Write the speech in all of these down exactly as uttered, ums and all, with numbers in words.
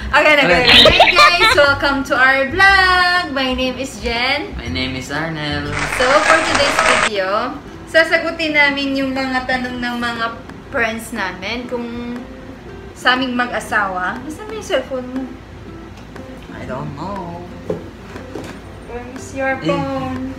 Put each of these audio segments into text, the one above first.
Okay, okay. Hey guys, welcome to our vlog. My name is Jen. My name is Arnel. So, for today's video, sasagutin namin yung mga tanong ng mga friends namin kung sa aming mag-asawa. Basta may cellphone mo. I don't know. Where's your phone?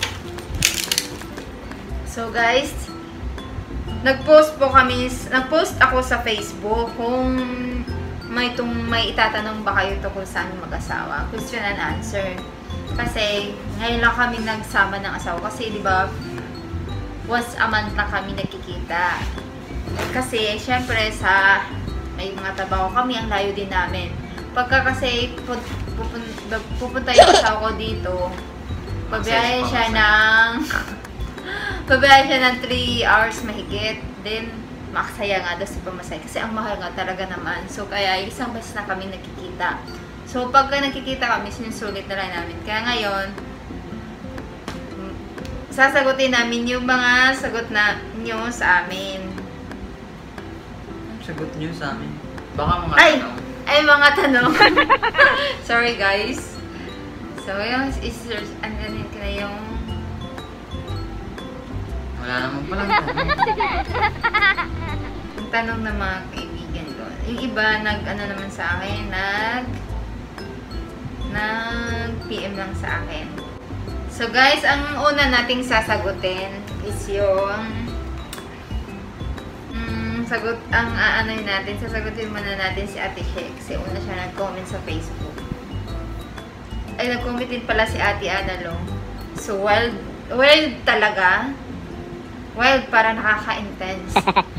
So guys, nag-post po kami, nag-post ako sa Facebook kung may tung may itatanong ba kayo tungkol sa aming mag-asawa. Question and answer. Kasi ngayon lang kami nagsama ng asawa kasi 'di ba once a month lang kami nagkikita. Kasi syempre sa may mga trabaho kami, ang layo din namin. Pagka kasi pupunta, pupunta yung asawa ko dito, pabiyahe siya ng pabiyahe siya ng three hours mahigit. Then makasaya nga daw si pamasay kasi ang mahal nga talaga naman. So kaya isang beses na kami nakikita. So pagka nakikita kami, sinusulit na lang namin. Kaya ngayon, sasagutin namin yung mga sagot na nyo sa amin. Sagot nyo sa amin. Baka mga ay, tanong. Ay, mga tanong. Sorry guys. So yung is-search, ano yun ka na yung wala naman palang tanong. Ang tanong ng mga kaibigan ko. Yung iba, nag, ano naman sa akin, nag, nag P M lang sa akin. So guys, ang una nating sasagutin is yung, mm, sagot, ang aanoy natin, sasagutin muna natin si Ate She, kasi una siya nag-comment sa Facebook. Ay, nag-comment din pala si Ate Analong. So, wild, wild talaga. Wild, para nakaka-intense.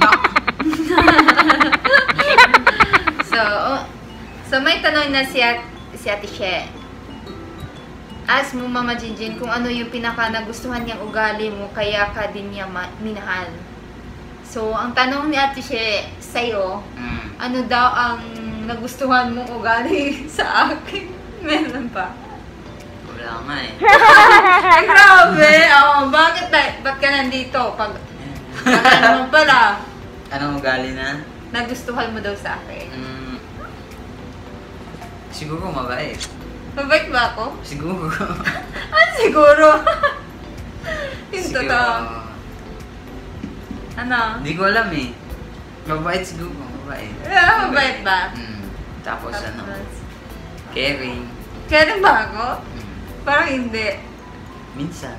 so, oh, so may tanong na si, At, si Ate She. Ask mo, Mama Jinjin, kung ano yung pinaka nagustuhan niyang ugali mo, kaya ka din niya minahal. So, ang tanong ni Ate She sa'yo, mm. ano daw ang nagustuhan mong ugali sa akin? Meron pa? Wala nga eh. Ay, grabe! Oh, bakit na? Ba't ka nandito? Pag, baka naman pala. Anong ugali na? Nagustuhan mo daw sa akin. Mm, siguro mabait. Mabait ba ako? Siguro. Ah, siguro? Yung siguro. totoo. Ano? Hindi ko alam eh. Mabait siguro. Mabait. Yeah, mabait ba? Mm. Tapos, Tapos ano? Caring. Caring ba ako? Mm. Parang hindi. Minsan.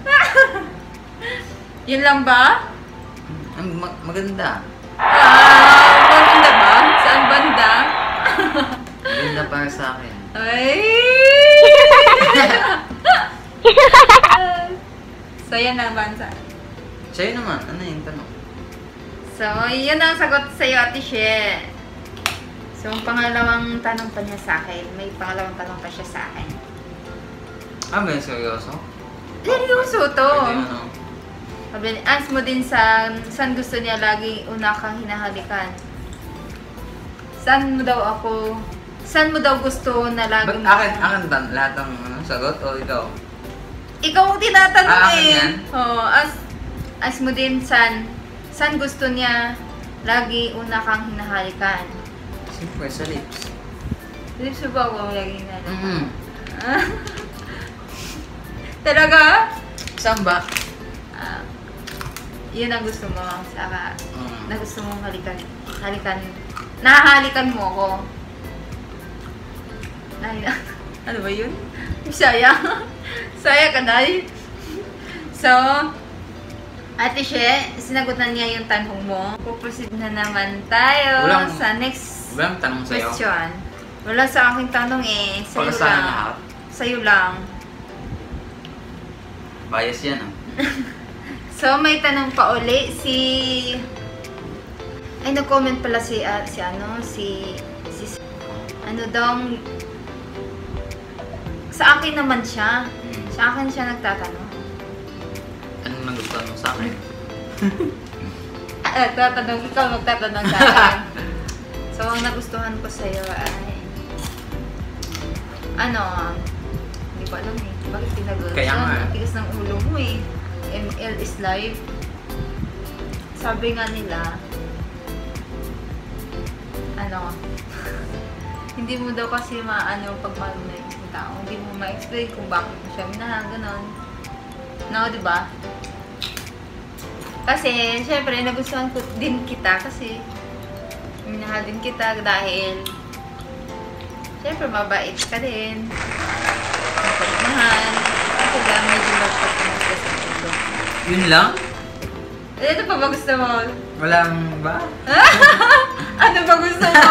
Yun lang ba? Mm, mag maganda. Ah, maganda ba? Saan banda? Maganda para sa akin. Ay! So, yan ang bansa. Sa'yo naman, ano yung tanong? So, yun ang sagot sa'yo, Ate She. So, ang pangalawang tanong pa niya sa akin, may pangalawang tanong pa siya sa akin. Ah, ba yung seryoso? Seryoso to. Pwede ano? Sabi, ask mo din sa, saan gusto niya lagi una kang hinahalikan. Saan mo daw ako, saan mo daw gusto na lagi Ba't akin, akin ba lahat ng ano, sagot o ikaw? Ikaw ang tinatanong Ah, akin eh. yan? Oo, ask, ask mo din saan, saan gusto niya lagi una kang hinahalikan. Siyempre, sa lips. Lips mo ba ako lagi hinahalikan? Mm-hmm. Talaga? Saan ba? Ah, yun ang gusto mo. Saka, Mm. na gusto mong halikan. Halikan. Nahahalikan mo ako. Nahalikan. Ano ba yun? Saya. Saya ka, Day. So, Ate She, sinagutan niya yung tanong mo. Puproceed na naman tayo Walang, sa next walang tanong sa'yo? question. Wala sa aking tanong eh. Sa'yo Para sa lang. lahat? Sa'yo lang. Bias yan ah. So, may tanong pa uli si... Ay, nag-comment pala si, uh, si ano, si... si ano daw... Sa akin naman siya. Hmm. Sa akin siya nagtatanong. Anong nagustuhan mo sa akin? Ah, tatanong, ikaw magtatanong sa akin. So, ang nagustuhan ko sa'yo ay... Ano, hindi ko alam eh. Bakit pinag-uusap? Kaya nga. Ang tigas ng ulo mo eh. M L is live. Sabi nga nila, ano, Hindi mo daw kasi maano pag mahal mo na yung tao. Hindi mo ma-explain kung bakit mo siya minahal, gano'n. No, di ba? Kasi, syempre, nagustuhan ko din kita kasi minahal din kita dahil syempre, mabait ka din. Mapagmahal. Kasi dahil medyo magpagmahal ka sa mundo. Yun lang? Eh, ano pa ba gusto mo? Walang ba? Ano ba gusto mo?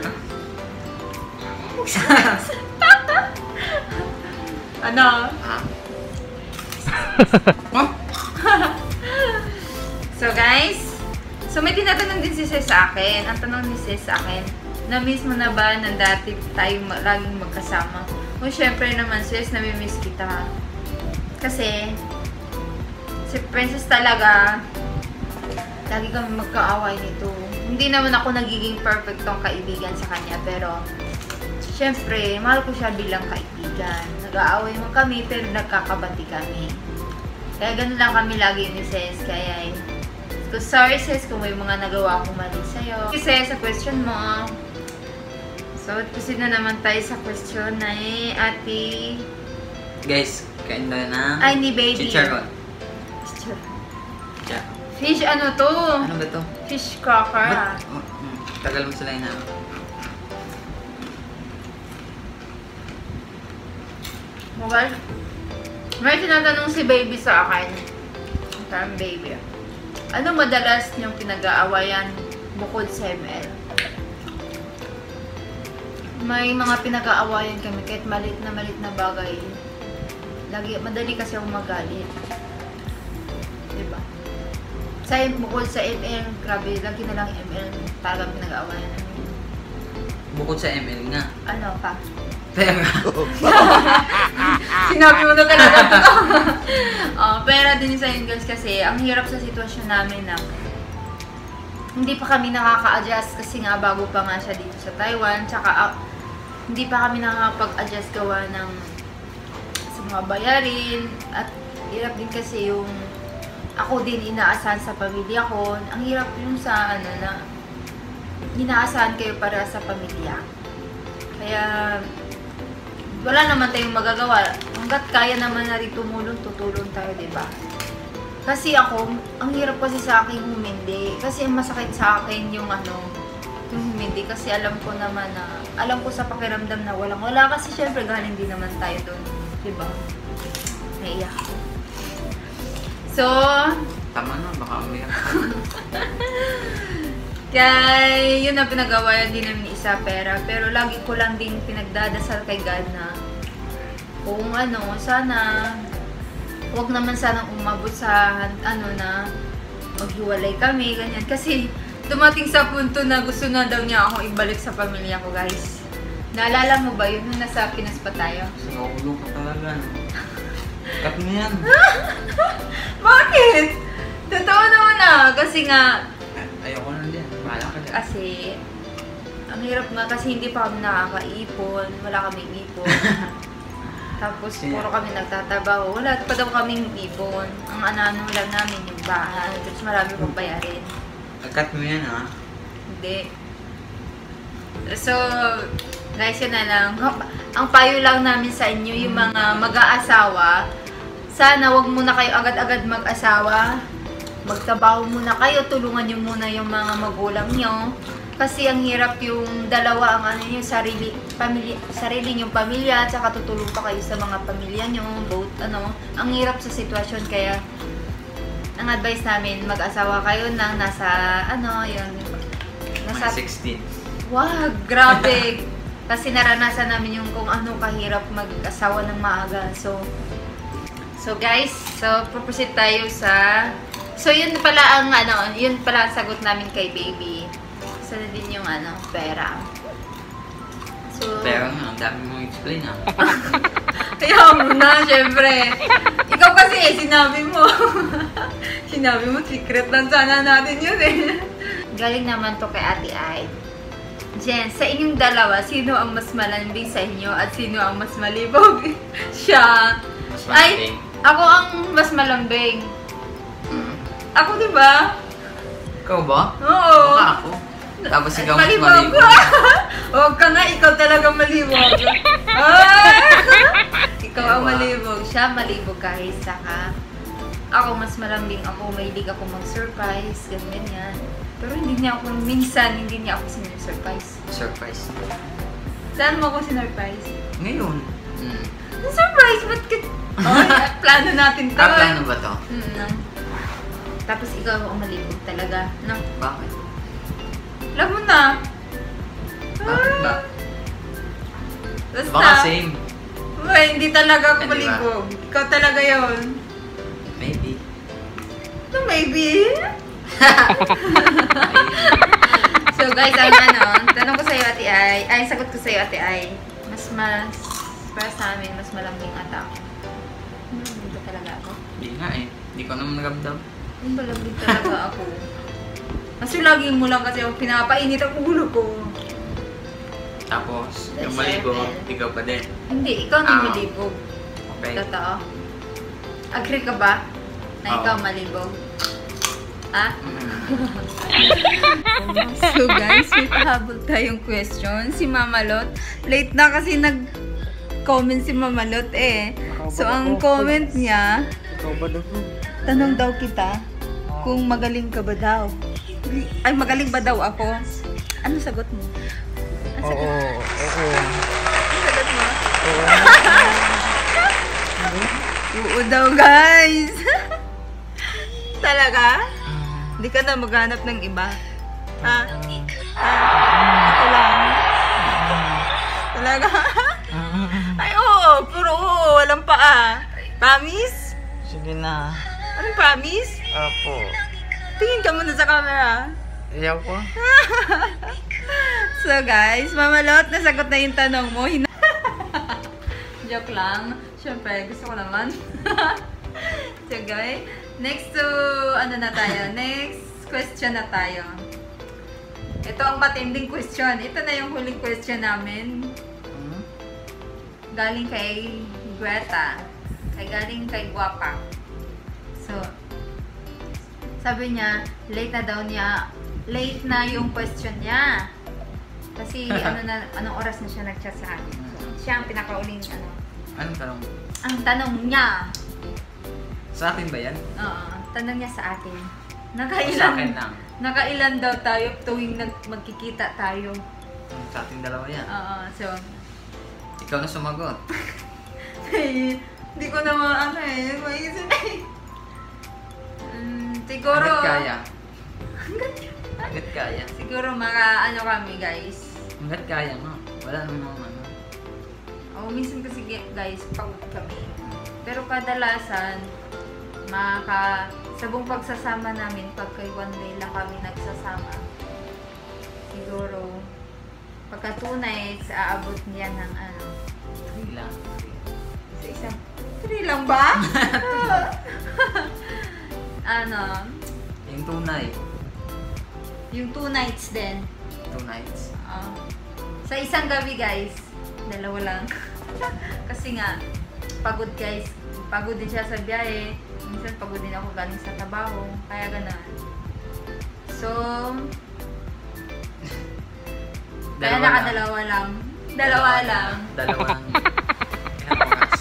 Ano? Oh? So guys, so may tinatanong din si Sis sa akin. Ang tanong ni Sis sa akin, na-miss mo na ba na dati tayo ma- laging magkasama? O syempre naman Sis, nami-miss kita. Kasi, si Princess talaga, lagi kami magkaaway nito. Hindi naman ako nagiging perfectong kaibigan sa kanya, pero syempre, mahal ko siya bilang kaibigan. Nag-aaway mo kami, pero nagkakabati kami. Kaya ganun lang kami lagi ni Sis. Kaya, so sorry Sis kung may mga nagawa akong mali sa'yo. Sis, sa question mo, so proceed na naman tayo sa question na eh, ate... Guys, kain tayo na. Ay, ni baby. Chicharon. Chicharon. Yeah. Fish ano to? Ano ba to? Fish cracker. Ba't? Oh, hmm. Tagal mo sila yun. Mabal? May tinatanong si baby sa akin. Parang baby. Ano madalas niyong pinag-aawayan bukod sa M L? May mga pinag-aawayan kami kahit malit na malit na bagay. Lagi, madali kasi akong magalit. Diba? Sa, bukod sa M L, grabe, lagi na lang M L. Talagang pinag-aawayan namin. Bukod sa M L nga. Ano pa? Pera. Sinabi mo na talaga ito. uh, pera din sa yun guys kasi ang hirap sa sitwasyon namin na hindi pa kami nakaka-adjust kasi nga bago pa nga siya dito sa Taiwan. Tsaka uh, hindi pa kami nakakapag-adjust gawa ng sa mga bayarin. At hirap din kasi yung ako din inaasahan sa pamilya ko. Ang hirap yung sa ano na inaasahan kayo para sa pamilya. Kaya wala naman tayong magagawa. Hanggat kaya naman na rin tumulong, tutulong tayo, diba? Kasi ako, ang hirap kasi sa akin humindi. Kasi masakit sa akin yung ano, yung humindi. Kasi alam ko naman na, alam ko sa pakiramdam na walang wala. Kasi syempre galing din naman tayo doon. Diba? Naiyak ko. So, Tama na, baka umiyak. kaya yun ang pinagawayan din namin isa pera. Pero lagi ko lang din pinagdadasal kay God na kung ano, sana huwag naman sanang umabot sa ano na maghiwalay kami, ganyan. Kasi dumating sa punto na gusto na daw niya akong ibalik sa pamilya ko, guys. Naalala mo ba yun nung nasa Pinas pa tayo? Sinukulong ka talaga, no? Cut mo yan. Bakit? Totoo naman na. Kasi nga, ayoko na din. Bahala ka din. kasi ang hirap nga kasi hindi pa kami nakakaipon, wala kaming ipon. Tapos puro kami nagtatabaho, wala pa daw kaming ipon. Ang ano lang namin yung bahay, tapos marami pang bayarin. Cut mo yan, ha? Hindi. So, guys, yun na lang. Ang payo lang namin sa inyo, yung mga mag-aasawa, sana wag muna kayo agad-agad mag-asawa. Magtrabaho muna kayo, tulungan nyo muna yung mga magulang nyo. Kasi ang hirap yung dalawa, ang ano yung sarili, pamilya, sarili nyong pamilya, at saka tutulong pa kayo sa mga pamilya nyo, both, ano, ang hirap sa sitwasyon. Kaya, ang advice namin, mag-asawa kayo nang nasa, ano, yung, nasa, sixteen. wag, grabe. Kasi naranasan namin yung kung ano kahirap mag-asawa ng maaga. So, so guys, so, proceed tayo sa, so yun pala ang, ano, yun pala ang sagot namin kay baby. So, na din yung, ano, pera. So, Pero nga, ang dami mong explain, ha? kaya mo na, syempre. Ikaw kasi eh, sinabi mo. Sinabi mo, secret lang sana natin yun eh. Galing naman to kay Ate Ay. Jen, sa inyong dalawa, sino ang mas malambing sa inyo at sino ang mas malibog? Siya. Mas Ay, ako ang mas malambing. Mm. Ako, di ba? Ikaw ba? Oo. Baka ako. Tapos ikaw mas Malibog. malibog. Huwag ka nga, ikaw talaga malibog. Ah! Ikaw ang malibog. Siya malibog guys. Saka, ako mas malambing ako. Mahilig ako mag-surprise. Ganyan yan. Pero hindi niya ako, minsan, hindi niya ako sinurprise. Surprise. Saan mo ako sinurprise? Ngayon. Mm. Surprise? Ba't ka... Oh, plano natin to. Ah, plano ba to? Mm, tapos ikaw ang malibog talaga. No? Bakit? Alam mo na. Bakit ba? Basta. Baka same. Uy, hindi talaga ako Ah, diba? malibog. Ikaw talaga yon. Maybe. No, maybe. So guys, ang ano, tanong ko sa'yo ate ay, ay sagot ko sa'yo ate ay, mas mas, para sa amin, mas malambing ata ako. Hmm, hindi ba talaga ako? Hindi nga eh. Hindi ko naman nagabdab. Hindi malambing talaga ako. Kasi lagi mo lang kasi ako pinapainit ang ulo ko. Tapos, Yes, yung malibog, sir. ikaw pa din. Hindi, ikaw na Ah. malibog. Okay. Totoo. Agree ka ba na Oo. ikaw malibog? Ha? Mm. So guys, may pahabol tayong question. Si Mama Lot, late na kasi nag-comment si Mama Lot eh. So ang comment niya, Ikaw ba daw? tanong daw kita kung magaling ka ba daw. Ay, magaling ba daw ako? Ano sagot mo? Ano sagot, Oo. Oo. ano sagot mo? Oo daw guys. Talaga? Hindi ka na maghanap ng iba? Ha? Ha? Ito lang. Talaga? Ay, oo. Puro oo. Walang paa. Promise? Sige na. Anong promise? Apo. Tingin ka muna sa camera. Iyaw ko. So guys, Mama Lot, nasagot na yung tanong mo. Hina- Joke lang. Siyempre, gusto ko naman. So guys, next to, ano na tayo? Next question na tayo. Ito ang matinding question. Ito na yung huling question namin. Hmm? Galing kay Greta. Kay galing kay Guapa. So, sabi niya, late na daw niya, late na yung question niya. Kasi ano na, anong oras na siya nag-chat sa akin. So, siya ang pinakauling, ano, Anong tanong? ang tanong niya. Sa akin ba yan? Oo, tanong niya sa akin. O Nakailan, sa akin lang? nakailan daw tayo tuwing nag magkikita tayo. Sa ating dalawa yan. Oo, so, Ikaw na sumagot. hindi ko naman ano eh, maisip eh. Mm, siguro, Hanggat kaya. Hanggat kaya. siguro maka ano kami guys. Hanggat kaya nga. Wala namang ano. O, minsan kasi guys, pagod kami. Pero kadalasan, maka, sa buong pagsasama namin, pagka one day lang kami nagsasama, siguro, pagka two nights, aabot niya ng ano, Three lang. sa isang, three lang ba? ano, Yung tunay. yung two nights din. Two nights. Ah, sa isang gabi guys, dalawa lang. Kasi nga, pagod guys. Pagod din siya sa biyahe. Minsan pagod din ako galing sa trabaho. Kaya ganun. So, kaya Dalawa nakadalawa lang. Dalawa lang. Dalawang. Kinapakas.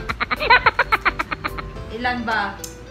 Ilan ba?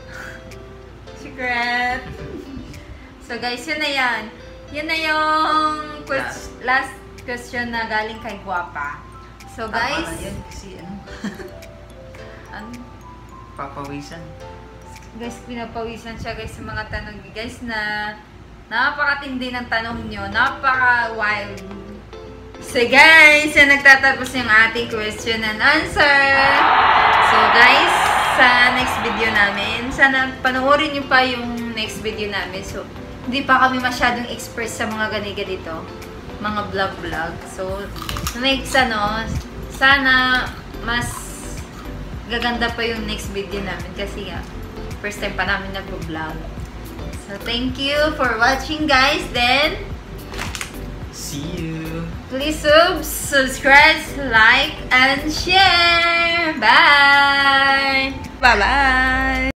Secret. So guys, yun na yan. Yun na yung quest- last question na galing kay Guapa. So guys, Tama na yan kasi ano. ano? Papawisan. Guys, pinapawisan siya guys sa mga tanong niyo, guys na napakatindi ng tanong nyo. Napaka-wild. So guys, yan nagtatapos yung ating question and answer. So guys, sa next video namin, sana panoorin nyo pa yung next video namin. So, hindi pa kami masyadong expert sa mga ganiga dito. Mga vlog-vlog. So, next ano, sana mas gaganda pa yung next video namin kasi nga, first time pa namin nag-vlog. So, thank you for watching guys. Then, See you. please sub, subscribe, like, and share. Bye! Bye-bye!